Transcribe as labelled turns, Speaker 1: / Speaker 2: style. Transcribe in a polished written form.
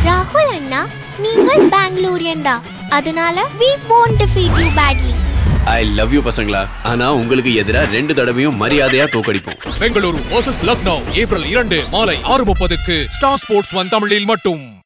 Speaker 1: ராகுல் அண்ணா, நீங்கள் பெங்களூரியன் தான். அதனால we won't defeat you badly.
Speaker 2: I love you பசங்களா. ஆனா உங்களுக்கு எதிரா 2 தடவையும் மரியாதையா தோக்கடிப்போம்.
Speaker 3: பெங்களூரு vs லக்னோ ஏப்ரல் 2 மாலை 6:30க்கு ஸ்டார் ஸ்போர்ட்ஸ் 1 தமிழில் மட்டும்.